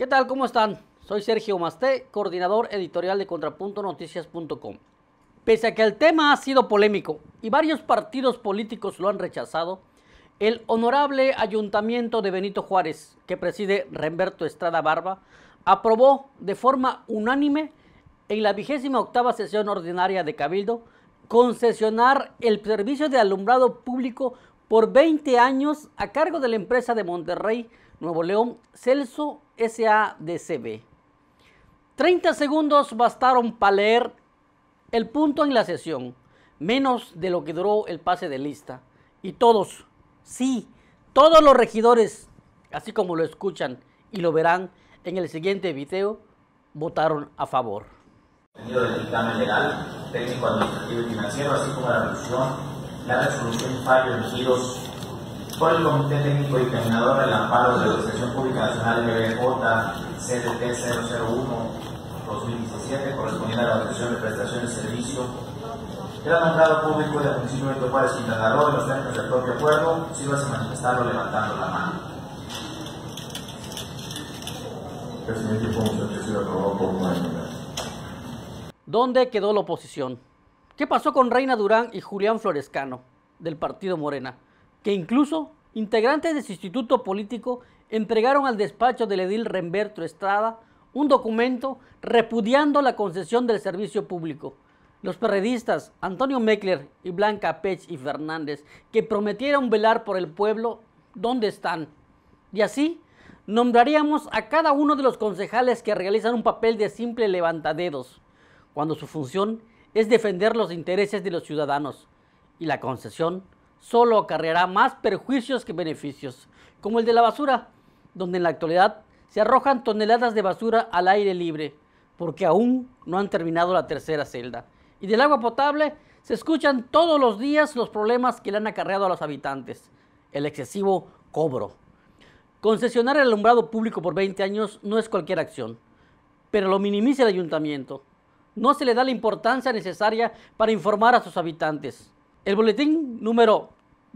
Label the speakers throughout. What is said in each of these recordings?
Speaker 1: ¿Qué tal? ¿Cómo están? Soy Sergio Masté, coordinador editorial de contrapuntonoticias.com. Pese a que el tema ha sido polémico y varios partidos políticos lo han rechazado, el honorable Ayuntamiento de Benito Juárez, que preside Remberto Estrada Barba, aprobó de forma unánime en la 28ª sesión ordinaria de Cabildo concesionar el servicio de alumbrado público por 20 años a cargo de la empresa de Monterrey, Nuevo León, Celso S.A.D.C.B. 30 segundos bastaron para leer el punto en la sesión, menos de lo que duró el pase de lista. Y todos, sí, todos los regidores, así como lo escuchan y lo verán en el siguiente video, votaron a favor.
Speaker 2: Del dictamen legal, técnico, administrativo y financiero, así como la resolución y fallos emitidos por el Comité Técnico Dictaminador del Amparo de la Administración Pública Nacional MBJ CDT 001-2017, correspondiente a la obtención de prestaciones de servicio, queda nombrado público del municipio de Benito Juárez, Quintana Roo, en los términos del propio acuerdo, sírvase manifestarlo levantando la mano.
Speaker 3: Presidente, ¿cómo se ha sido aprobado por unanimidad?
Speaker 1: ¿Dónde quedó la oposición? ¿Qué pasó con Reina Durán y Julián Florescano, del partido Morena, que incluso integrantes de su instituto político entregaron al despacho del edil Remberto Estrada un documento repudiando la concesión del servicio público? Los perredistas Antonio Meckler y Blanca Pech y Fernández, que prometieron velar por el pueblo, ¿dónde están? Y así nombraríamos a cada uno de los concejales que realizan un papel de simple levantadedos, cuando su función es defender los intereses de los ciudadanos, y la concesión solo acarreará más perjuicios que beneficios, como el de la basura, donde en la actualidad se arrojan toneladas de basura al aire libre, porque aún no han terminado la tercera celda. Y del agua potable se escuchan todos los días los problemas que le han acarreado a los habitantes, el excesivo cobro. Concesionar el alumbrado público por 20 años no es cualquier acción, pero lo minimiza el ayuntamiento. No se le da la importancia necesaria para informar a sus habitantes. El boletín número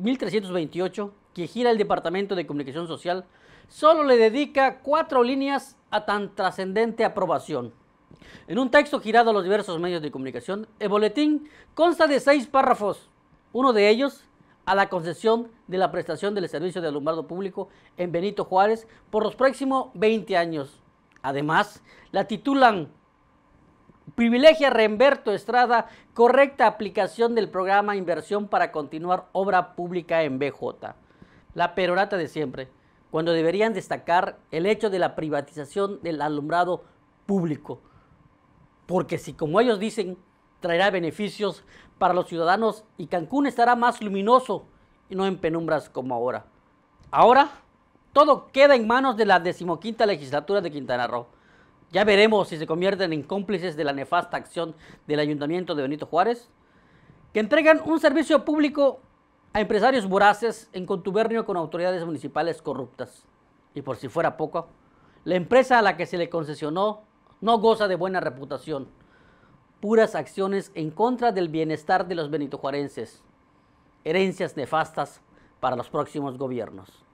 Speaker 1: 1328, que gira el Departamento de Comunicación Social, solo le dedica 4 líneas a tan trascendente aprobación. En un texto girado a los diversos medios de comunicación, el boletín consta de 6 párrafos, uno de ellos a la concesión de la prestación del servicio de alumbrado público en Benito Juárez por los próximos 20 años. Además, la titulan "Privilegia Remberto Estrada correcta aplicación del programa Inversión para continuar obra pública en BJ". La perorata de siempre, cuando deberían destacar el hecho de la privatización del alumbrado público. Porque si, como ellos dicen, traerá beneficios para los ciudadanos y Cancún estará más luminoso y no en penumbras como ahora. Ahora, todo queda en manos de la 15ª legislatura de Quintana Roo. Ya veremos si se convierten en cómplices de la nefasta acción del Ayuntamiento de Benito Juárez, que entregan un servicio público a empresarios voraces en contubernio con autoridades municipales corruptas. Y por si fuera poco, la empresa a la que se le concesionó no goza de buena reputación. Puras acciones en contra del bienestar de los benitojuarenses. Herencias nefastas para los próximos gobiernos.